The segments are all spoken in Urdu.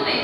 میں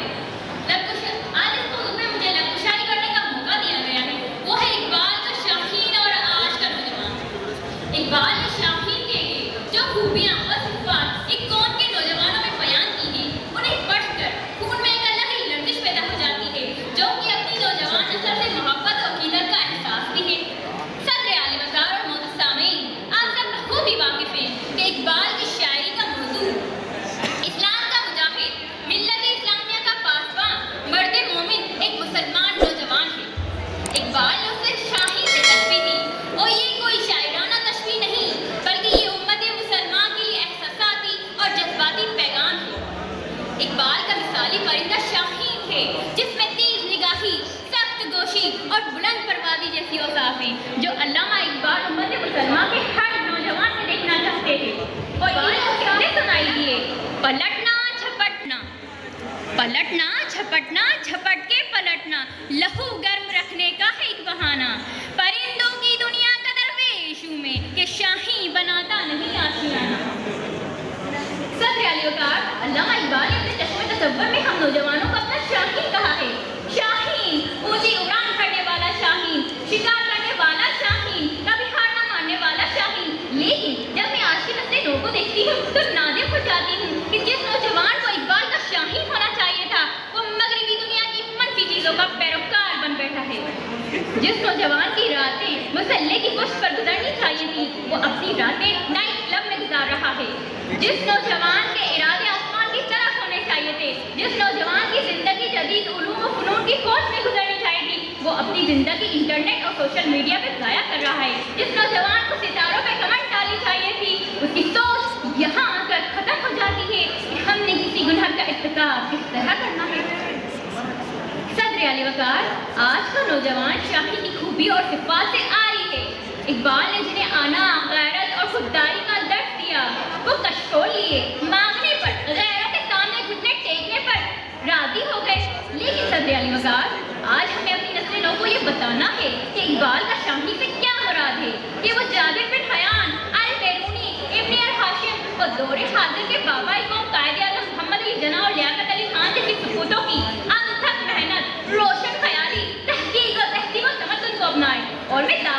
آج اس موضوع میں مجھے لبکشائی کرنے کا موقع دیا گیا ہے، وہ ہے اقبال کا شاہین اور آج کا نوجوان۔ اقبال نے شاہین کے جو خوبیاں اور صفات ایک قوم کے نوجوانوں میں بیان کی ہیں، انہیں پڑھ کر خون میں ایک الگ ہی لرزش پیدا ہو جاتی ہے، جو کہ اپنی نوجوان نسل سے محبت اور عقیدت کا احساس بھی ہے۔ صدر عالی وقار اور معزز سامعین، آپ سب خوبی واقف ہیں کہ اقبال کی شاعری کا موضوع اسلام کا مجاہد، ملت اسلامیہ کا پاسباں، مرد مومن، ایک مسلمان نوجوان ہے۔ اقبال نے اسے شاہین سے تشبیہ دی اور یہ کوئی شاعرانہ تشبیہ نہیں، بلکہ یہ امت مسلمان کے لیے احساساتی اور جذباتی پیغام ہے۔ اقبال کا مثالی پرندہ شاہین ہے، جس میں تیز نگاہی، سخت گوشی اور بلند پروازی جیسی اوصاف ہیں، جو علامہ اقبال امت مسلمان کے ہر نوجوان سے دیکھنا چاہتے تھے۔ اور یہ کہنے سنائی دیے: پلٹنا جھپٹنا، پلٹنا جھپٹنا، جھپٹ کے پلٹنا، لہو گرم رکھنے کا ہے ایک بہانہ، پرندوں کی دنیا کا درویشوں میں کہ شاہین بناتا نہیں آشیانہ۔ صدر علی وقار علامہ اقبال نے اپنے چشم تصور میں ہم نوجوانوں کو اپنا شاہین کہا ہے۔ شاہین، اونچی اڑان کرنے والا شاہین، شکار کرنے والا شاہین، کبھی ہار نہ ماننے والا شاہین۔ لیکن جب میں آج کی نسل نو کو دیکھتی ہوں تو نادم ہو جاتی ہوں کہ جس نوجوان کو اقبال کا شاہین ہونا چاہیے تھا، وہ مغربی دنیا کی منفی چیزوں کا پیروکار بن بیٹھا ہے۔ جس نوجوان کی راتیں مسلح کی پشت پر گزرنی چاہیے تھی، وہ اپنی راتیں نائٹ کلب میں گزار رہا ہے۔ جس نوجوان کے ارادے آسمان کی طرف ہونے چاہیے تھے، جس نوجوان کی زندگی جدید علوم و فنون کی کھوج میں گزرنی چاہیے تھی، وہ اپنی زندگی انٹرنیٹ اور سوشل میڈیا پہ ضائع کر رہا ہے۔ جس نوجوان کو ستاروں پہ کمنٹ ڈالنی چاہیے تھی، اس کی سوچ یہاں آ کر ختم ہو جاتی ہے کہ ہم نے کسی گناہ کا ارتکاب کس طرح کرنا ہے۔ صدر علی وقار، آج کا نوجوان شاہین کی خوبی اور صفات سے آری ہے۔ اقبال نے جنہیں آنا، غیرت اور خودداری کا درس دیا، وہ کشکول لیے، مانگنے پر، غیروں کے سامنے گھٹنے ٹیکنے پر راضی ہو گئے۔ لیکن صدر علی وقار، آج ہمیں اپنی نسل نو کو یہ بتانا ہے کہ اقبال کا شاہین سے کیا مراد ہے، کہ وہ جابر بن حیان، البیرونی، ابن الہاشم اور دور حاضر کے بابا قوم قائد اعظم محمد علی جناح اور لیاقت علی خان جیسی سپوتوں کی انتھک محنت، روشن خیالی، تحقیق و تہذیب و تمدن کو اپنائے اور میں